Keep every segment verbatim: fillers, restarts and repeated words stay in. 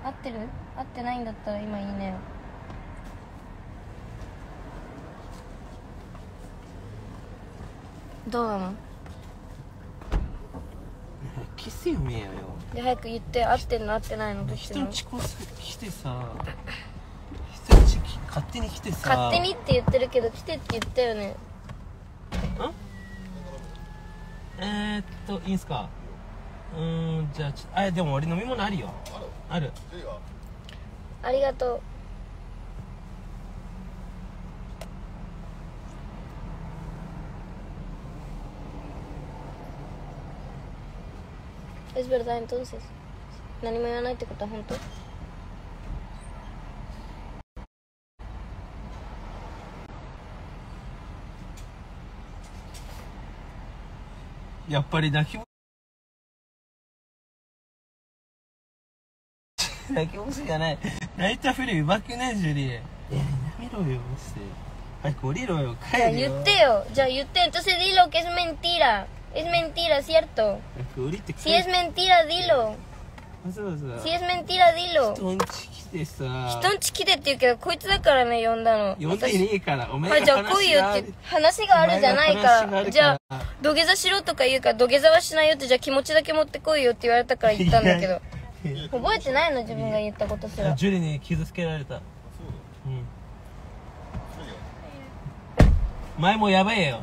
合ってる？合ってないんだったら今いいねよ。どうなの？ キスよ見えよ。 で早く言って、合ってんの合ってないのどっち人の？ のチコさ来てさ、人のチキ勝手に来てさ。 勝手にって言ってるけど来てって言ったよね。 ん？えー、っといいんすか？うーん、じゃあちょあでも俺飲み物あるよ。ある。 ありがとう。Es verdad entonces。何も言わないってことは本当？ やっぱり泣きぼ泣きぼしがない。泣いたふりうまくないジュリー。いややめろよマジで。早く降りろよ。帰じゃあるよ。 言ってよ。じゃあ言って。Entonces dilo que es mentira。Es mentira, ¿cierto? 早く降りて帰 Si es mentira, dilo。 わざわざ Si es mentira, dilo。 人んち来てさ。 人んち来てって言うけど、こいつだからね、呼んだの。 呼んでねえから。お前はい、じゃあが話来いよって。話があるじゃないから。じゃあ、土下座しろとか言うから、土下座はしないよって、じゃあ気持ちだけ持ってこいよって言われたから言ったんだけど。覚えてないの自分が言ったことすら。 ジュリに傷つけられた。うん。前もやばいよ。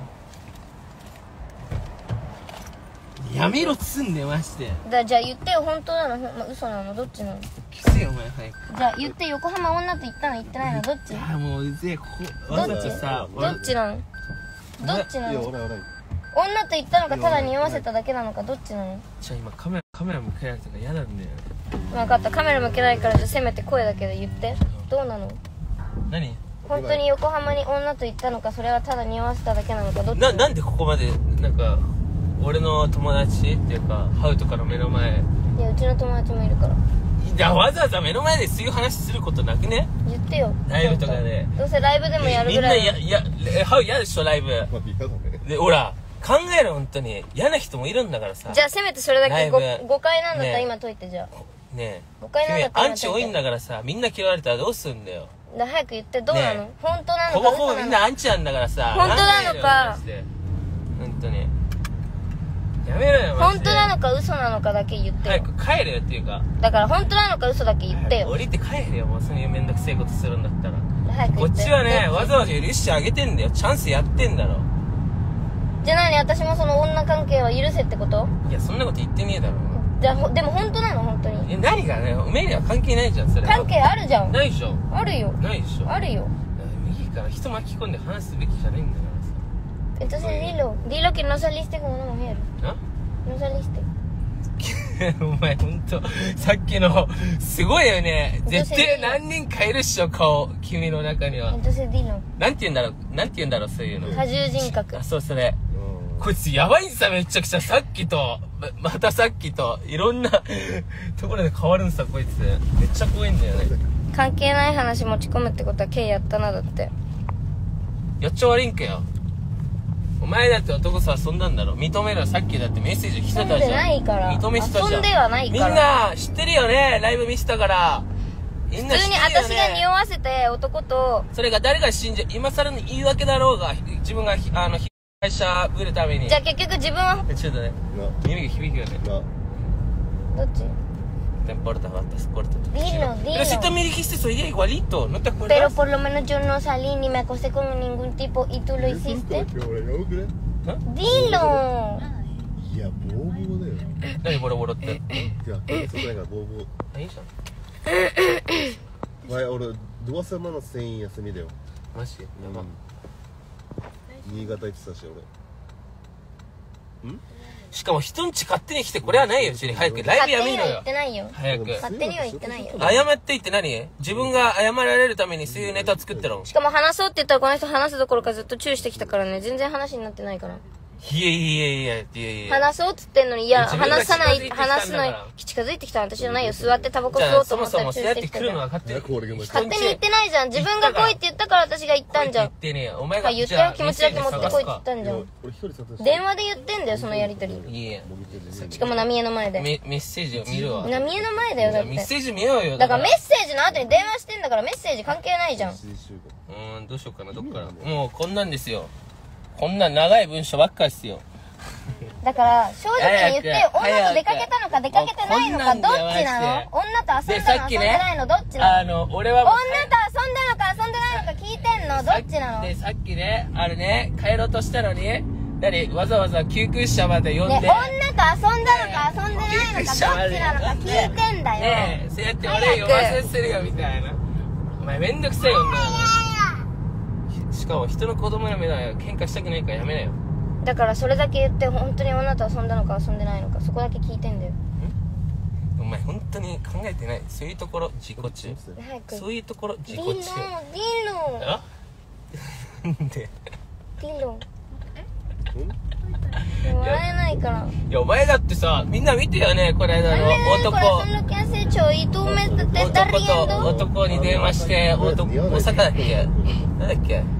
やめろっつんねマジで。 だじゃあ言ってよ、本当なの、ほんま嘘なの、どっちなの？ 消せよお前早く。 じゃあ言って、横浜女と言ったの言ってないの、どっち？ あもううぜえここどっわざとち？ さどっちなの？どっちないの？ や俺俺女と言ったのか、ただ匂わせただけなのか、どっちなの？ じゃあ今カメラカメラ向けられたから嫌なんだよ。 分かった、カメラ向けないから、じゃあせめて声だけで言って。どうなの？ 何？ 本当に横浜に女と言ったのか、それはただ匂わせただけなのか、どっち？ ななんでここまでなんか俺の友達っていうかハウとかの目の前。 いや、うちの友達もいるから。 いやわざわざ目の前でそういう話することなくね？ 言ってよ、 ライブとかで。 どうせライブでもやるみんぐらないやいやえハウ嫌でしょライブまあ嫌だねで。ほら考えろ本当に嫌な人もいるんだからさ。 じゃあせめてそれだけライブご誤解なんだったらね今解いて。じゃあねえ誤解なんだったら今君アンチ多いんだからさ、みんな嫌われたらどうすんだよ。 だ早く言って、どうなの？ ね本当なほぼほぼみんのか嘘なの？ なアンチなんだからさ。 本当なのかマジで本当にやめろよマジで。 本当なのか嘘なのかだけ言って早よ。 く帰れよっていうか。 だから本当なのか嘘だけ言ってよ。 降りて帰れよもうそういうめんどくせえことするんだったら。 早く言って。 こっちはねどっちわざわざ許してあげてんだよ。チャンスやってんだろ。 じゃあ何、私もその女関係は許せってこと？ いやそんなこと言ってねえだろ。 じゃあほでも本当なの？本当にえ何がねおめえには関係ないじゃんそれ。 関係あるじゃん。 ないでしょ。 あるよ。 ないでしょ。 あるよ。 右から人巻き込んで話すべきじゃないんだからさ。 Entonces dilo dilo que no saliste con una mujer。 な no saliste。 お前ほんとさっきのすごいよね。絶対何人かいるっしょ顔君の中には。 Entonces dilo。 なんて言うんだろうなんて言うんだろうそういうの。 多重人格。 あそうそれ。 うんこいつやばいんさめちゃくちゃ。さっきとままたさっきといろんなところで変わるんさこいつ。めっちゃ怖いんだよね。 関係ない話持ち込むってことは K やったな。だってやっちゃ悪いんかよ。お前だって男と遊んだんだろ。認めろ。さっきだってメッセージ来てたじゃん。 遊んでないから認めてたじゃん。 遊んではないからみんな知ってるよねライブ見せたから。みんな普通に知ってるよね。 私が匂わせて男と。 それが誰が信じ今更の言い訳だろうが自分がひあの被害者ぶるために。 じゃあ結局自分はちょっとねな耳が響くよね。 などっち？ No importa, batas, corta. Dilo, dilo. Pero si tú me dijiste eso día igualito, ¿no te acuerdas? Pero por lo menos yo no salí ni me acosté con ningún tipo y tú lo hiciste. 俺が遅れ Dilo. いやボーボーだよ何ボロボロって。 いやそうだからボーボーあ、いいじゃん。 前俺ドア様の全員休みだよ。 マジやば。 新潟行ってたし俺。んしかも人んち勝手に来てこれはないよ。ジュリ早くライブやめろよ勝手には言って。ないよ。 早く勝手には言ってないよ。 謝っていって何？自分が謝られるためにそういうネタ作ってるの？ しかも話そうって言ったらこの人話すどころかずっとチューしてきたからね。全然話になってないから。 いやいやいやいやいや。 話そうっつってんのに、いや、 自分が話さない、 近づいてきたんだから話すのに、近づいてきたの私じゃないよ。座ってタバコじゃあ、 吸おうとそもそ思ったら連もそうやって来れてきたじゃん。 るのは勝手に。 勝手に言ってないじゃん。自分が来いって言ったから私が言ったんじゃん。 言ってねえよ。お前がはい、言ったよ。気持ちだけ持ってこいって言ったんじゃん。 俺一人撮影して電話で言ってんだよ、そのやりとり。 いいや。 しかも浪江の前で。 メメッセージを見るわ。 浪江の前だよ、だって。 メッセージ見ようよ。 だからメッセージの後に電話してんだからメッセージ関係ないじゃん。 うーん、どうしようかな、どっから。もうこんなんですよ。こんな長い文章ばっかですよ。 だから正直に言ってよ。 早く女と出かけたのか出かけてないのかどっちなの？女と遊んだの遊んでないのどっちなの？ あの、俺はもう女と遊んだのか遊んでないのか聞いてんのどっちなの？ で、さっきね、あれね、帰ろうとしたのに、何わざわざ救急車まで呼んで。 ね、女と遊んだのか遊んでないのかどっちなのか聞いてんだよ。 ねえ、そうやって俺呼ばせするよみたいな。お前めんどくさい女だな。しかも人の子供の目だよ。喧嘩したくないからやめなよ。 だからそれだけ言って本当に女と遊んだのか遊んでないのかそこだけ聞いてんだよ。 お前本当に考えてない。そういうところ自己中。 早く。 そういうところ自己ディロン、 中。 ディロン。 あなんでディロン。笑えないから。 いやお前だってさ、みんな見てよね、この間の男。男と男に電話して、男、大阪だっけなんだっけ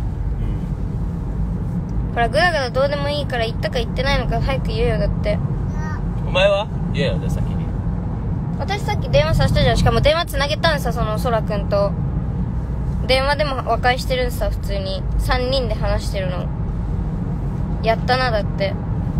ほら、ぐだぐだどうでもいいから言ったか言ってないのか早く言えよ、だって。 お前は言えよ、じゃあ先に。 私さっき電話させたじゃん。しかも電話つなげたんさ、そのそらくんと。電話でも和解してるんさ、普通に。さんにんで話してるの。やったな、だって。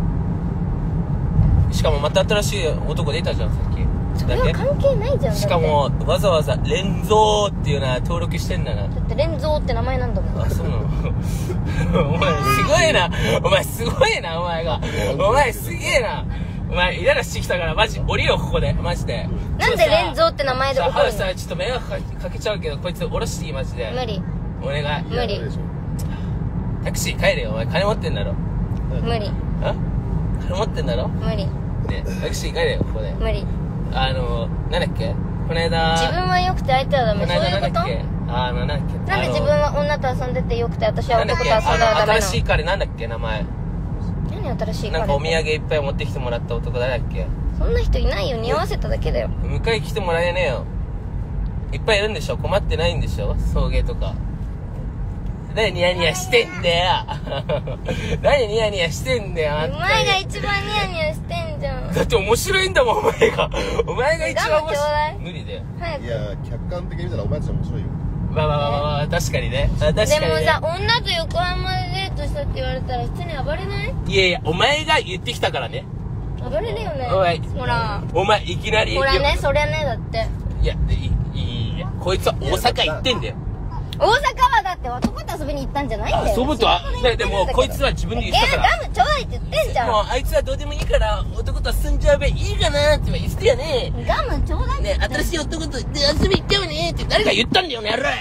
しかもまた新しい男出たじゃん、さっき。 それは関係ないじゃん。 しかも、わざわざ、レンゾーっていうのは登録してんだな。 だってレンゾーって名前なんだもん。 あ、そうなのお前すごいな。お前すごいな、お前が。お前すげえな。お前イライラしてきたからマジ降りよう、ここで。マジで。 なんでレンゾーって名前で怒るの？ さ、ちょっと迷惑かけちゃうけど、こいつ降ろしていい、マジで。 無理。 お願い。 無理。 タクシー帰れよ、お前金持ってんだろ。 無理。 あ金持ってんだろ。 無理。 ね、タクシー帰れよ、ここで。 無理。 あの、なんだっけこの間。 自分は良くて相手はダメ。そういうこと？ あの、なんだっけなんで自分は女と遊んでて良くて私は男と遊んだらダメなの？ 新しい彼なんだっけ名前。 何新しい彼？ なんかお土産いっぱい持ってきてもらった男誰だっけ？ そんな人いないよ。匂わせただけだよ。 迎え来てもらえねえよ。いっぱいいるんでしょ？困ってないんでしょ？送迎とか。何ニヤニヤしてんだよ何ニヤニヤしてんだよ。 お前が一番ニヤニヤしてんじゃん。 だって面白いんだもん、お前が。お前が一番面白い。無理だよ。 早く。 いや客観的に見たらお前たち面白いよ。 まあまあまあまあ、確かにね。確かにね。 でもさ、女と横浜でデートしたって言われたら普通に暴れない？ いやいや、お前が言ってきたからね。 暴れるよね。 お前、 ほら。 お前いきなり。 ほらね、そりゃね、だって。 いや、いい、いいや。こいつは大阪行ってんだよ。 大阪はだって男と遊びに行ったんじゃないんだよ。 遊ぶとは、ね、でもこいつは自分で言ってたから。 えー、ガムちょうだいって言ってんじゃん。 もうあいつはどうでもいいから男と遊んじゃうべいいかなって言ってたよね。 ガムちょうだいってね、新しい男と遊び行ったよねって誰が言ったんだよね、やろい。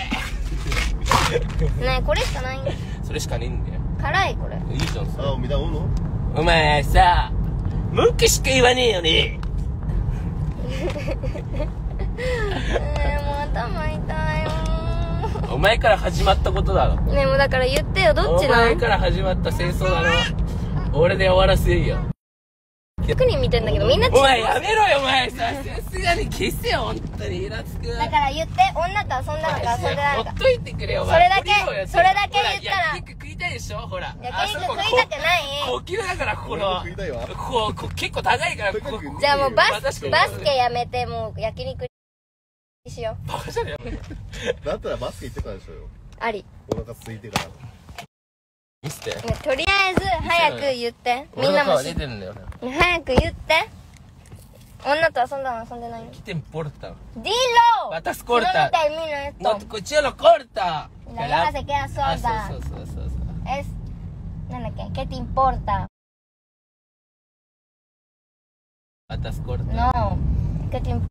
ねえ、これしかないんだよ。 それしかねえんだよ。 辛いこれ。 いいじゃん、それ。 あ、見たもの？ お前さ、文句しか言わねえよね。 えー、もう頭痛いよ。 お前から始まったことだろ。 ねえ、もうだから言ってよ、どっちなの？ お前から始まった戦争だろ。俺で終わらせるよ。 ひゃくにん見てんだけどみんな違う。 お前やめろよ、お前さ。さすがに消せよ、ほんとに。イラつく。 だから言って、女と遊んだのか遊んでないのか。 ほっといてくれよ、おそれ前。 だけ、それだけ言ったら。 焼肉食いたいでしょ、ほら。 焼肉食いたくない。 高級だから、この。 食いたいわ。 こう、こう結構高いから、こう。 じゃあもうバス、 確かにバスケやめて、もう焼肉にしよう。 バカじゃねえよ。 だったらバスケ行ってたでしょよ。 あり。 お腹空いてから。 見せて。 ね、とりあえず、早く言って。みんなも出てるんだよ。 早く言って。女と遊んだの遊んでないの？ ¿Qué te importa? ¡Dilo! Patas cortas. No termina esto. No, tu cuchillo corta. La vieja se queda sorda. Ah,そうそうそうそう。 Es... なんだっけ? ¿Qué te importa? Patas cortas. No. ¿Qué te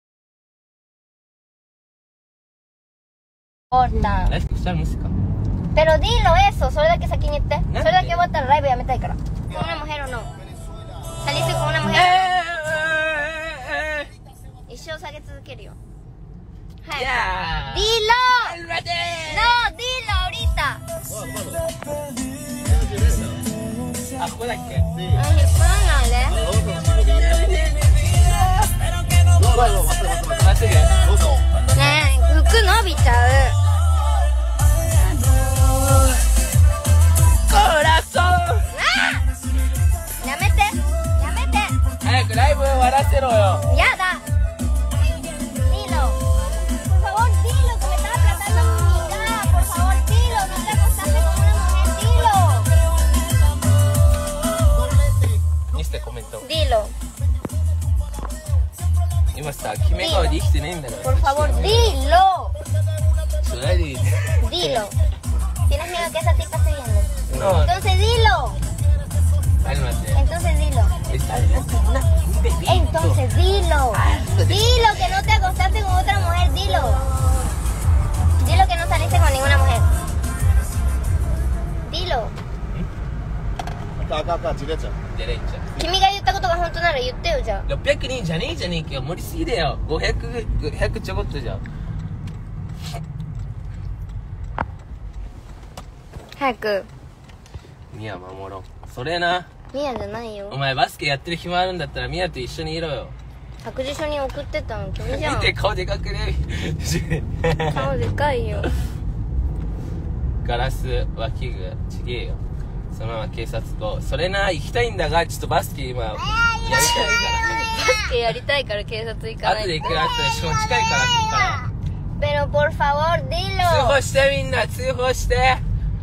importa? ¿La escuchar música? Pero dilo eso.それだけ先に言って。それだけ終わったらライブやめたいから。Con una mujer o no? ¿Saliste con una mujer? 一生下げ続けるよ。はい。 Ya. ¡Dilo! ¡Cálmate! ¡No! ¡Dilo ahorita! Ah, ここだっけ？ Sí. あ、引っ張らないで。 Vamos a chico bien. No, no, no, más, más, más. まっすぐ。 どうぞ。 ねえ、服伸びちゃう。 コラソン。 やめてやめて。 早くライブ終わらせろよ。 やだ。Dilo. Por favor, dilo que me estaba tratando mi cara. Por favor, dilo. No te acostaste con una mujer. Dilo. 見せてコメント。 Dilo. 今さ、決め顔で生きてねえんだから。 Por favor, dilo. それでいい。 Dilo. Tienes miedo que esa tipa esté viendo. No. Entonces dilo. Cálmate. Entonces dilo. Entonces dilo. Dilo que no te acostaste con otra mujer. Dilo. Dilo que no saliste con ninguna mujer. Dilo. Acá, acá, acá, chilecha. デレンちゃん。 君が言ったことが本当なら言ってよ、じゃろっぴゃくにんじゃねえじゃねえかよ。盛りすぎだよ。ごひゃく、ごひゃくちょこっとじゃん。 あ。早く。 ミヤ守ろう。それな。 ミヤじゃないよお。前バスケやってる暇あるんだったらミヤと一緒にいろよ。 託児所に送ってたの君じゃん見。て顔でかくね。 顔でかいよ。 ガラス脇具ちげえよ。そのまま警察とそれな行きたいんだがちょっとバスケ今やりたいかバスケやりたいから警察行からない後で行くよ。後でしかも近いからここから Pero por favor, 通 dilo. 報してみんな通報してね。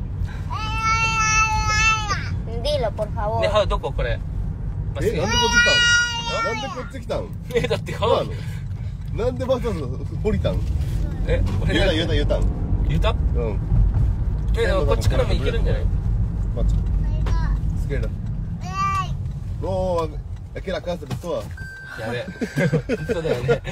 Dilo, por favor. はどここれまっすえ、 ぐなんでこっち来たん？なんでこっち来たん？ えだってそうな顔の？なんでわざわざ降りたん？ え俺言うた言うた言うたん。 言ったうん。 えでもこっちからも行けるんじゃない？ Macho. Izquierda. No, aquí la casa de toda. やべ本当だよね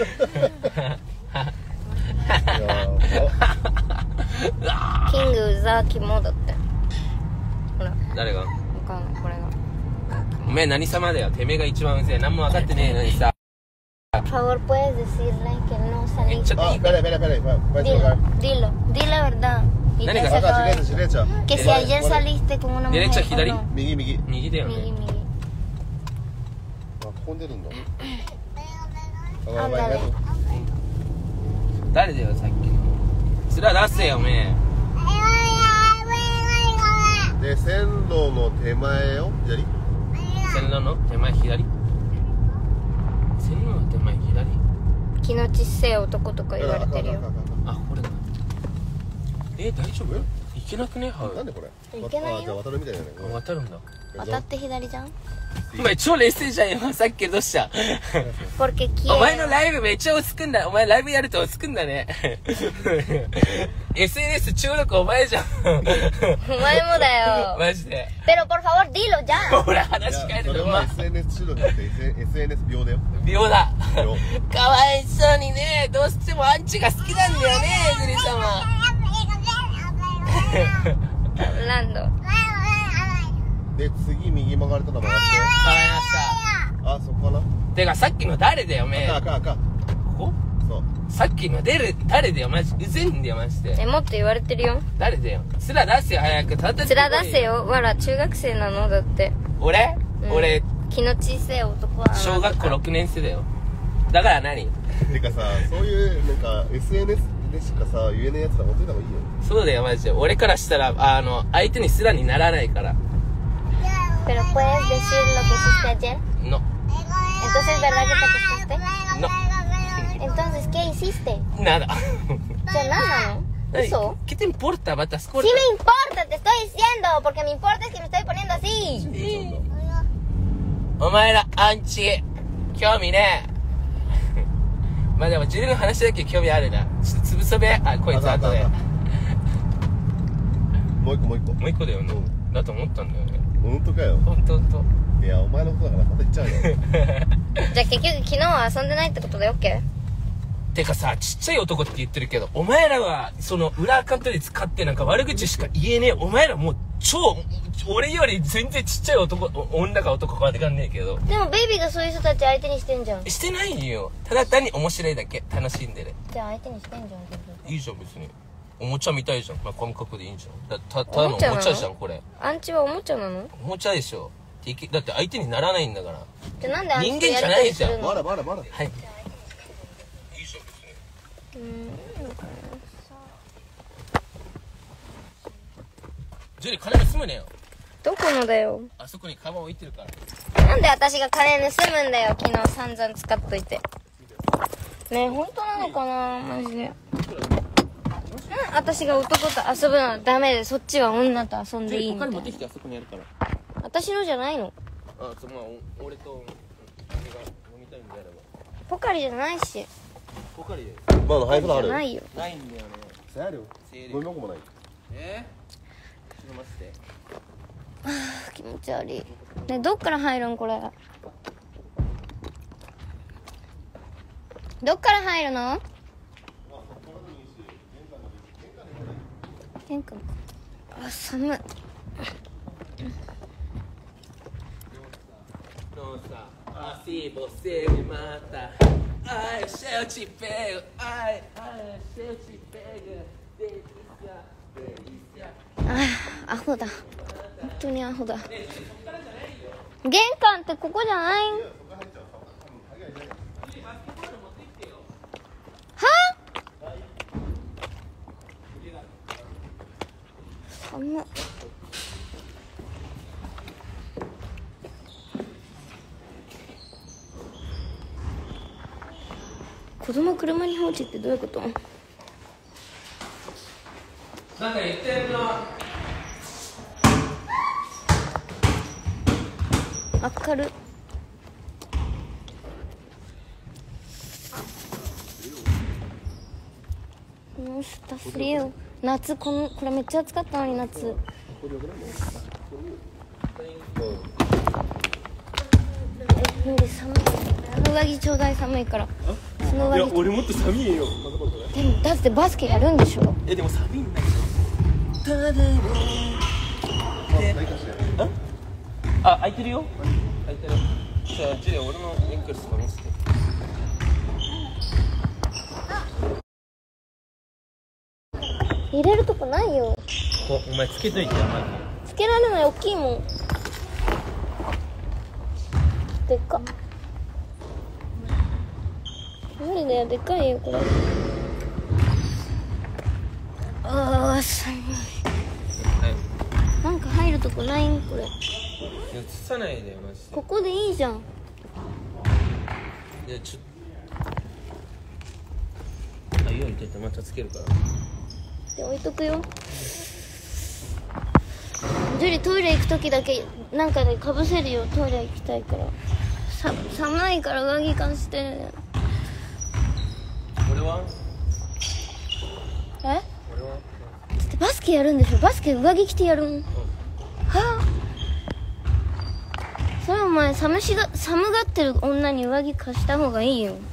キングうざきもだってほら誰がわかんないこれがおめえ何様だよ。てめえが一番うぜえ。何も分かってねえのにさ。 Por favor, puedes decirle que no めっち saliste. ゃ Ah, espera, espera, espera. Va, va a Dilo, chocar. dilo, di la verdad. Y Nani que ga- se Acá, acabe. derecha, derecha. Que si Vale, ayer vale. saliste con una mujer Derecha, o hidari. no. Migi, migi. 右だよね。 Migi, migi. あ、混んでるんだ。あ、 あんだね誰だよさっきの。面出せよおめえ。 で、線路の手前よ。左？ 線路の手前左。線路の手前左。 気のちっせえ男とか言われてるよ。 あこれだ。え大丈夫？いけなくねハウ。 なんでこれ？ いけないよあ、じゃあ渡るみたいだね。 あ渡るんだ。 渡って左じゃん。 お前超冷静じゃんよ。さっきどうした？ Porque お前の quiero. ライブめっちゃ落ち着くんだ。お前ライブやると落ち着くんだね。エスエヌエス 中毒お前じゃん。 お前もだよ。 マジで。 Pero por favor, dilo ya. ほら話変えるの。 それはまエスエヌエス 中毒じゃなくて エスエヌエス 病だよ。 秒だ。 病。 かわいそうにね。どうしてもアンチが好きなんだよね、エズリ様。 Hablando. で、次右曲がれたら曲がっ。 わかりましてあ、そこかな。 た。てかさっきの誰だよ、めえ。 赤、赤、赤。 ここそう。 さっきの出る、誰だよ、マジ。うぜんだよ、マジで。 え、もっと言われてるよ。 誰だよ。すら出せよ、早く。たた面出せ。よ。わら、中学生なのだって。 俺、 うん俺、 気の小さい男は。 小学校ろくねん生だよ。だから何？ てかさ、そういう、なんか、エスエヌエス でしかさ、言えないやつらほっといた方がいいよ。 そうだよ、マジで。俺からしたら、あの、相手にすらにならないから。 Pero puedes decir lo que hiciste ayer. No, Entonces, ¿verdad que te acostaste? no, Entonces, ¿qué hiciste? nada. ¿Ya nada, no? ¿Eso? ¿Qué te importa, batas Sí cortas? me importa, te estoy diciendo, porque me importa es que me estoy poniendo así. お前らアンチ興味ねえ。まあでも自分の話だけ興味あるな。ちょっと潰そべ。あこいつ後で。 もう一個もう一個。 もう一個だよね。だと思ったんだよね。 本当かよ。 ほんとほんと。 いや、お前のことだからまた言っちゃうよ。 じゃあ結局昨日は遊んでないってことで OK？ てかさ、ちっちゃい男って言ってるけど、お前らはその裏アカウントで使ってなんか悪口しか言えねえ。お前らもう超俺より全然ちっちゃい男、女か男かわかんねえけど。 でもベイビーがそういう人たち相手にしてんじゃん。 してないよ。ただ単に面白いだけ。楽しんでる。 じゃあ相手にしてんじゃん結局。 いいじゃん別に。おもちゃみたいじゃん。まあ、感覚でいいんじゃん。だたただのおもおもちゃなのちゃじゃんこれ。 アンチはおもちゃなの？ おもちゃでしょ。 敵だって相手にならないんだから。 じゃなんであんた人間じゃないじゃんやりとりするの？ まだまだまだ。 はい。 うーん。 ジュリ金盗むねよ。 どこのだよ。 あそこにカバン置いてるから。 なんで私が金盗むんだよ。昨日散々使っといて。ねえ、本当なのかなマジで。うん、私が男と遊ぶのはダメで、そっちは女と遊んでいいみたいな。 お金持ってきてあそこにあるから。 私のじゃないの？ あ、そう、まあお俺と君が飲みたいんであれば。 ポカリじゃないし。 ポカリで。 まだ早くなる。 じゃないよ。 ないんだよね。 せやるよ。飲み物もない。 えー？ちょっと待って。 はあ、気持ち悪い。ね、どっから入るんこれ。どっから入るの？玄関か。あ、寒い。 Nossa, assim você me mata. Ai, se eu te pego. Ai, ai, se eu te pego. Delícia, delícia. ああ、アホだ。本当にアホだ。玄関ってここじゃないん？はぁ？寒っ。子供車に放置ってどういうこと？ なんか言ってるな。 明る。No está frío。夏このこれめっちゃ暑かったのに夏。え、無理寒い。上着ちょうだい寒いから。その上着。 俺もっと寒いよ。 でもだってバスケやるんでしょ？ え、でも寒いんだけど。ただね。あ、開いてるよ。開いてる。じゃあジュリ俺のネックレスとか見せて。 入れるとこないよ。 こお前つけといてよ、マジつけられない、大きいもん。でっか。無理だよ、でっかいよこれ。ああ、寒い。なんか入るとこないんこれ。 映さないでよマジで。 ここでいいじゃん。 いやちょっとあ、いいよ、置いといてまたつけるから。 で置いとくよ。ジュリトイレ行く時だけなんかでかぶせるよ。トイレ行きたいから。さ寒いから上着貸して。 俺はえ？ 俺はバスケやるんでしょ？バスケ上着着てやるん？はあ、それお前寒しが寒がってる女に上着貸した方がいいよ。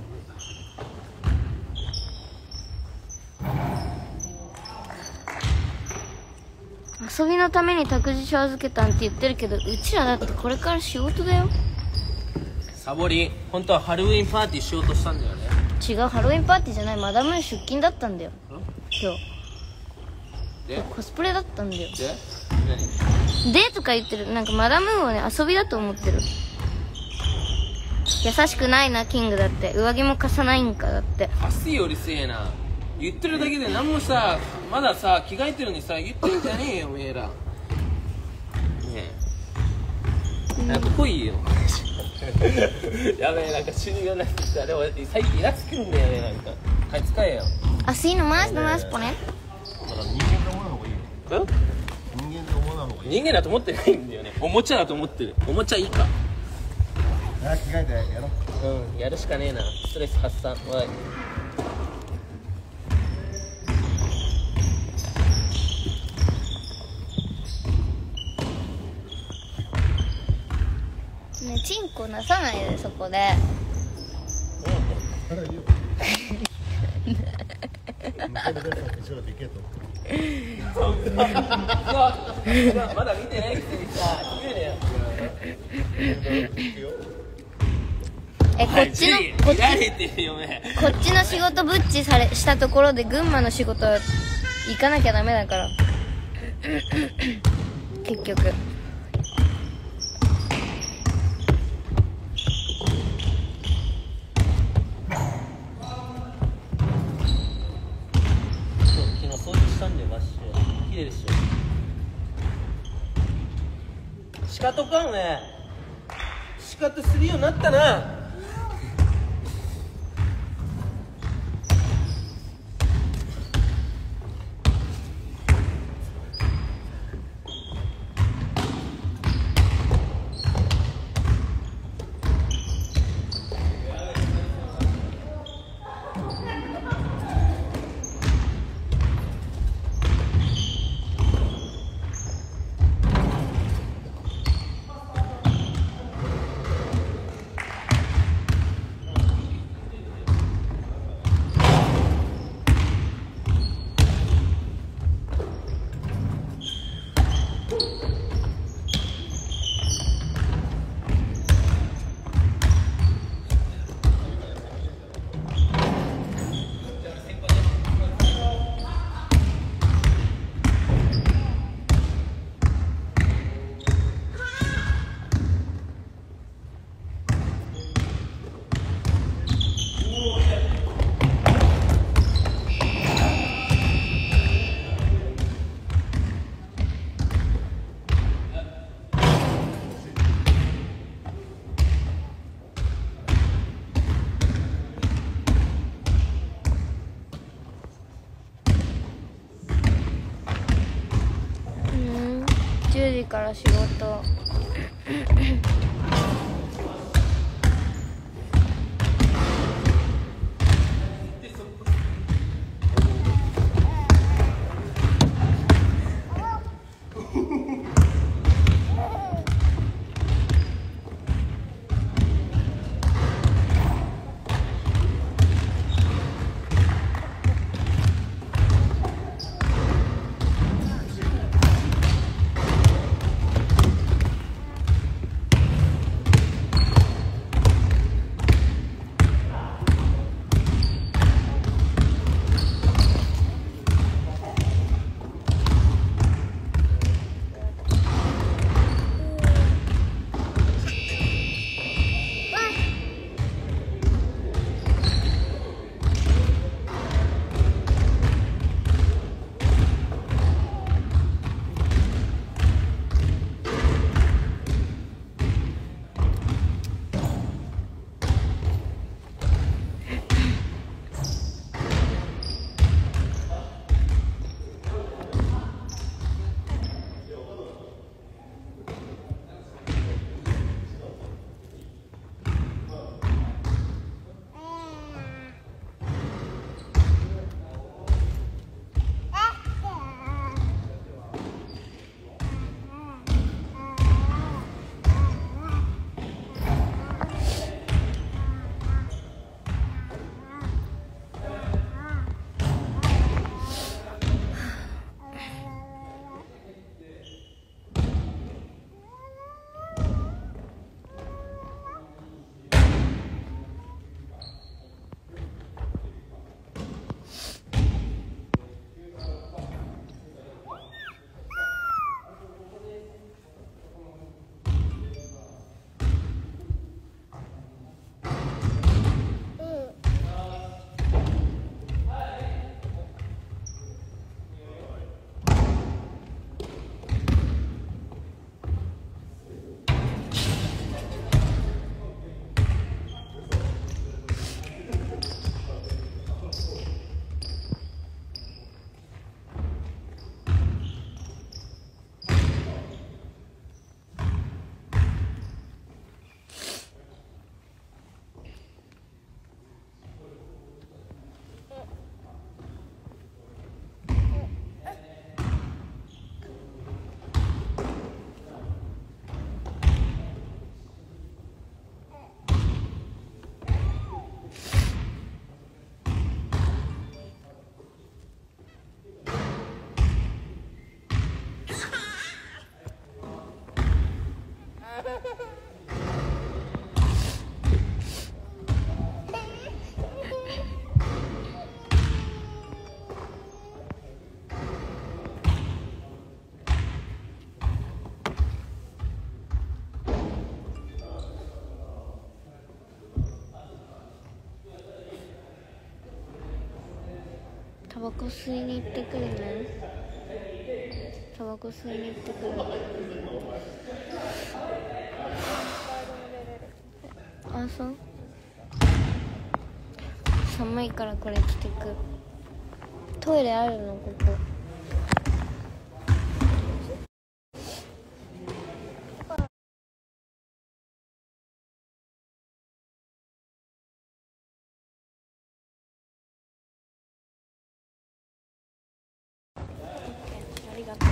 遊びのために託児所預けたんって言ってるけど、うちらだってこれから仕事だよ。 サボり、本当はハロウィンパーティーしようとしたんだよね。 違う、ハロウィンパーティーじゃない。マダムの出勤だったんだよ今日。 でコスプレだったんだよ。 で何でとか言ってる。なんかマダムをね、遊びだと思ってる。優しくないなキングだって。上着も貸さないんかだって。 足よりせえな。言ってるだけで何もさ、まださ着替えてるのにさ言ってんじゃねえよおめえら。ねえなんか来いよ。やべえ、なんか死にがなってきた。でも最近イラつくんだよね。なんかはい使えよ。 Así nomás, nomás poner。 だから人間と思わない方がいいよ。 うん人間と思わない方がいい。 人間だと思ってないんだよね。おもちゃだと思ってる。おもちゃいいか。 あ、着替えてやろう。 うん、やるしかねえな。ストレス発散。おいね、チンコなさないでそこで。 あらいいよ。 まだ見てないくせにさ、言うねよ。 え、こっちのこっち見られてるよね。 こっちの仕事ブッチされしたところで群馬の仕事行かなきゃダメだから結局。 仕方かおめえ仕方するようになったな。 じゅうじから仕事タバコ吸いに行ってくるね。タバコ吸いに行ってくる。 あ、そう寒いからこれ着てく。トイレあるのここ。ありがとう。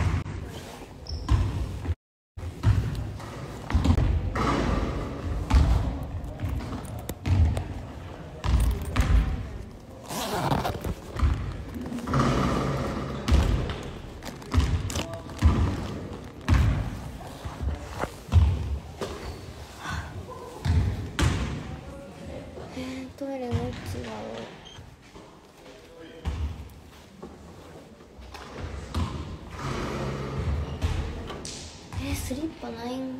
トイレどっちだろう。えー、スリッパないん。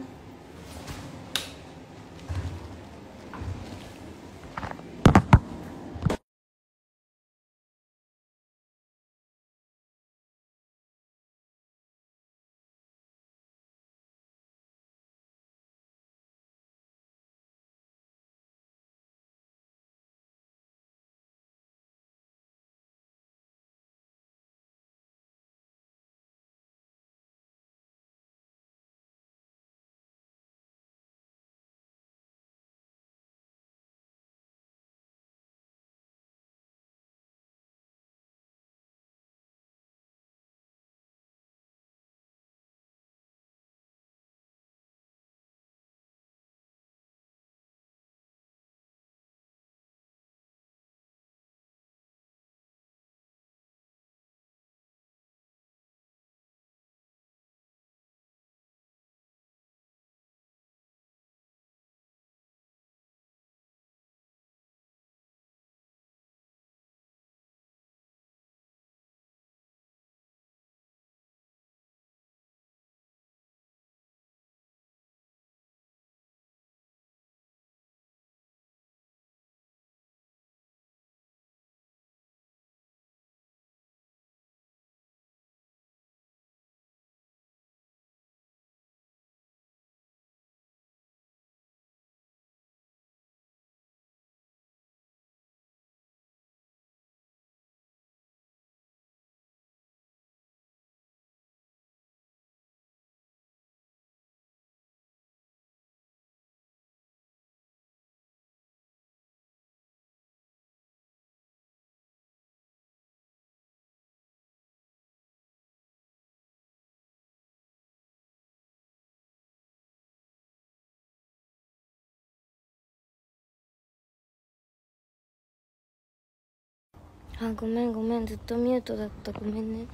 あ、ごめんごめん、ずっとミュートだった。ごめんね。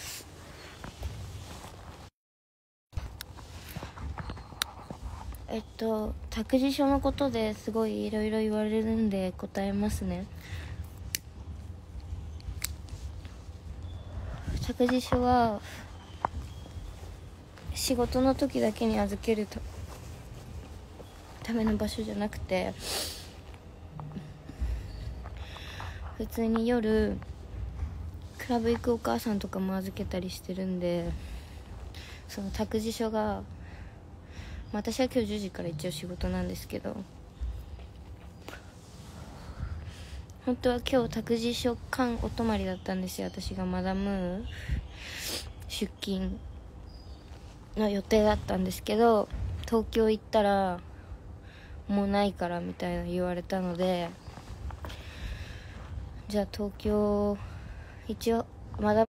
えっと託児所のことですごいいろいろ言われるんで答えますね。託児所は仕事の時だけに預けるための場所じゃなくて、普通に夜クラブ行くお母さんとかも預けたりしてるんで、その託児所が、私は今日じゅうじから一応仕事なんですけど、本当は今日託児所間お泊まりだったんですよ。私がマダム出勤の予定だったんですけど、東京行ったらもうないからみたいな言われたので、じゃあ東京一応まだ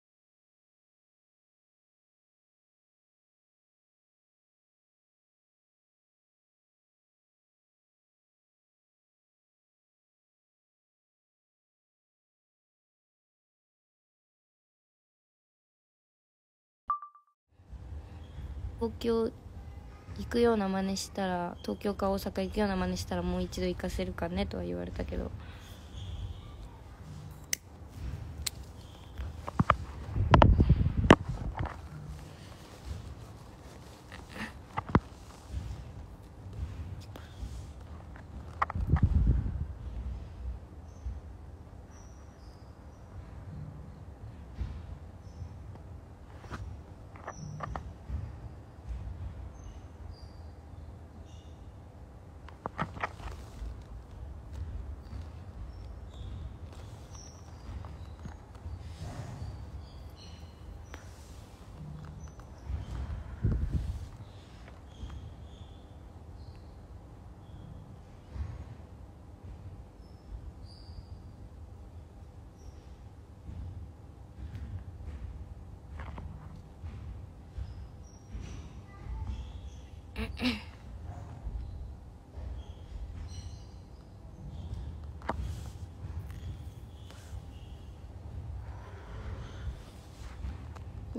東京行くような真似したら、東京か大阪行くような真似したらもう一度行かせるかねとは言われたけど、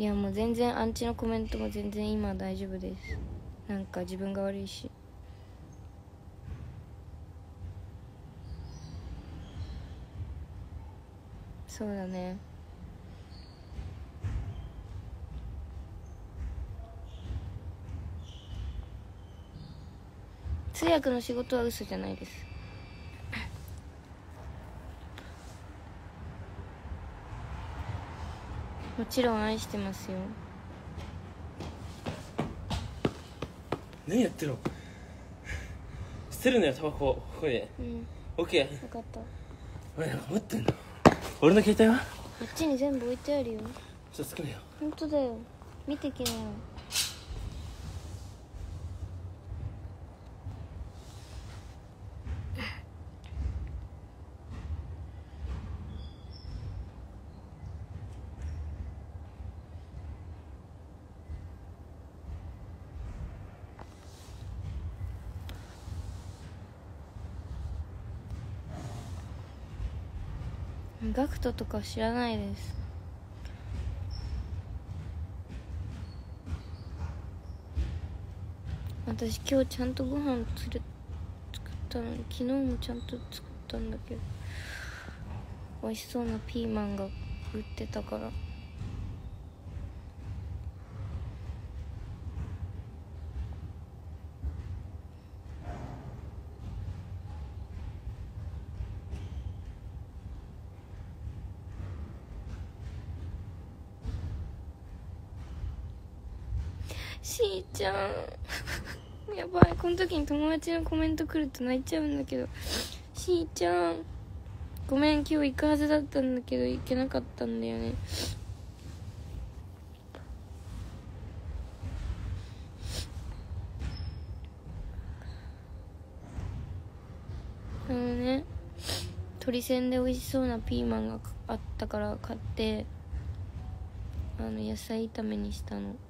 いやもう全然アンチのコメントも全然今は大丈夫です。なんか自分が悪いし。そうだね。通訳の仕事は嘘じゃないです。もちろん愛してますよ。 何やってるの？捨てるのよタバコここで。 うん、 オッケー。 分かった。 俺なんか持ってんの？俺の携帯は？ こっちに全部置いてあるよ。 ちょっと少ないよ。 本当だよ、見てきなよ。ガクトとか知らないです。私今日ちゃんとご飯つれ作ったのに、昨日もちゃんと作ったんだけど、美味しそうなピーマンが売ってたから。しーちゃんやばい、この時に友達のコメント来ると泣いちゃうんだけど。しーちゃんごめん、今日行くはずだったんだけど行けなかったんだよね。あのね、鶏せんで美味しそうなピーマンがあったから買って、あの野菜炒めにしたの。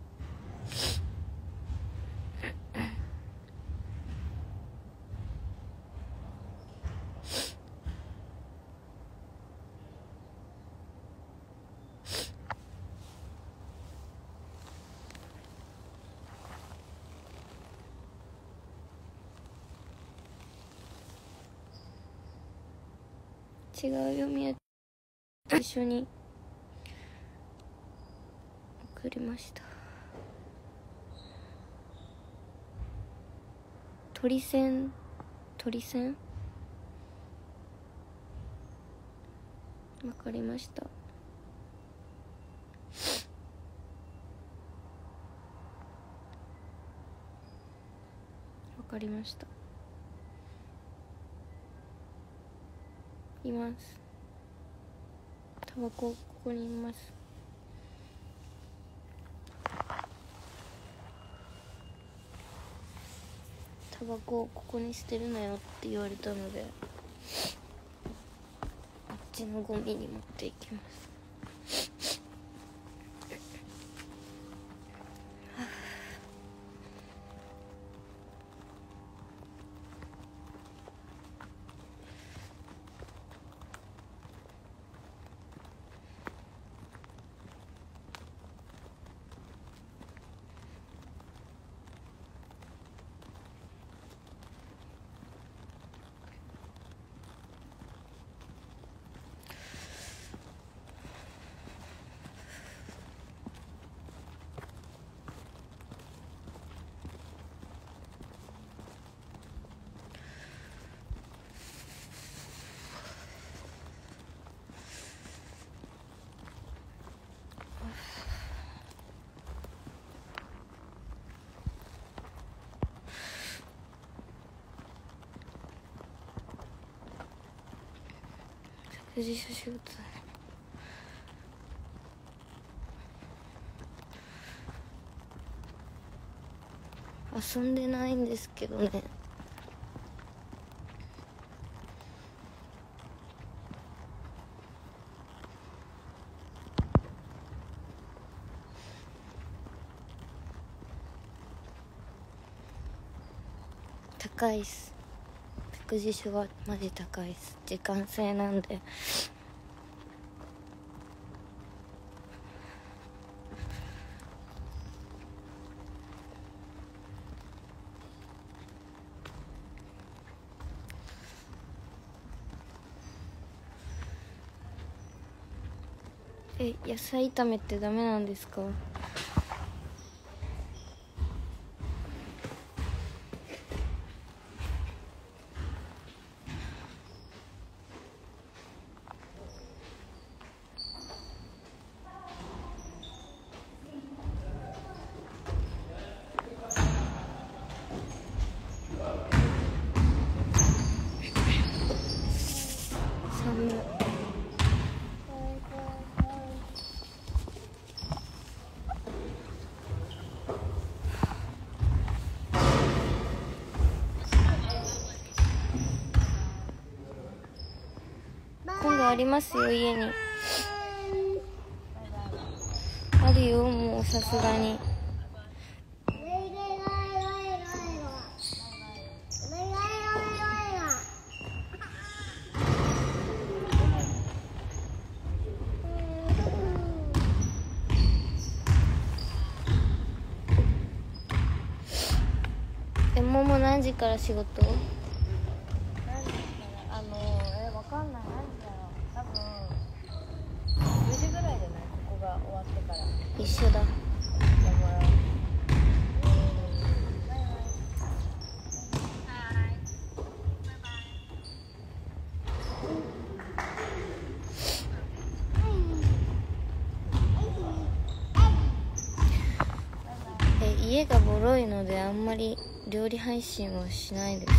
違うよ、みやと一緒に送りました。鳥せん鳥せんわかりました。わかりました。います。タバコここにいます。タバコここに捨てるなよって言われたので、あっちのゴミに持っていきます。託児所仕事だね。遊んでないんですけどね。高いっす。託児所はマジ高いっす。時間制なんで。 え、野菜炒めってダメなんですか？寒い。今度ありますよ、家に。あるよ、もうさすがに。え、もも何時から仕事？ 何時からあのえわかんない何時だろう多分じゅうじぐらいじゃないここが終わってから一緒だ。 だからえ、家がボロいのであんまり料理配信はしないですね。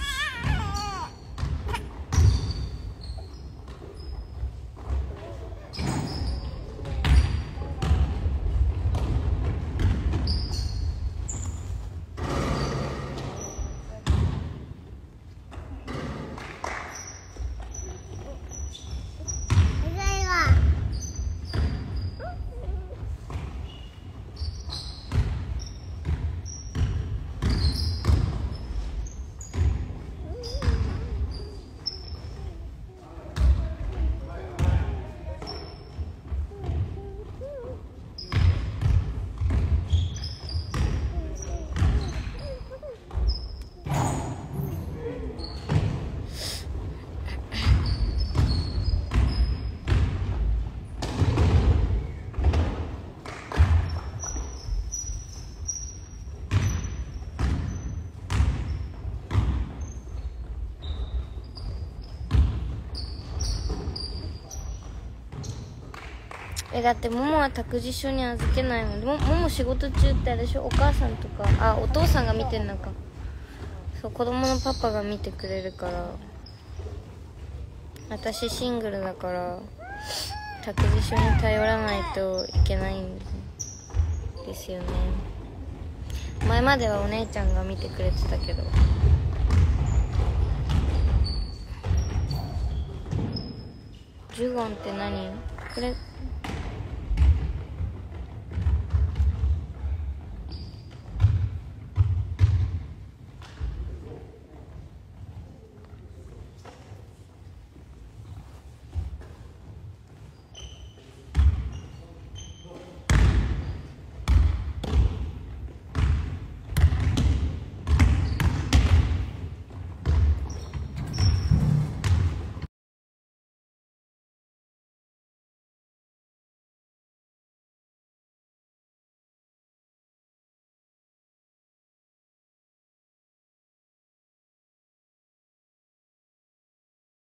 え、だってももは託児所に預けないもん。ももも仕事中ってあれでしょ、お母さんとか、あ、お父さんが見てんのか。そう、子供のパパが見てくれるから。私シングルだから託児所に頼らないといけないんですよね。前まではお姉ちゃんが見てくれてたけど。ジュゴンって何？これ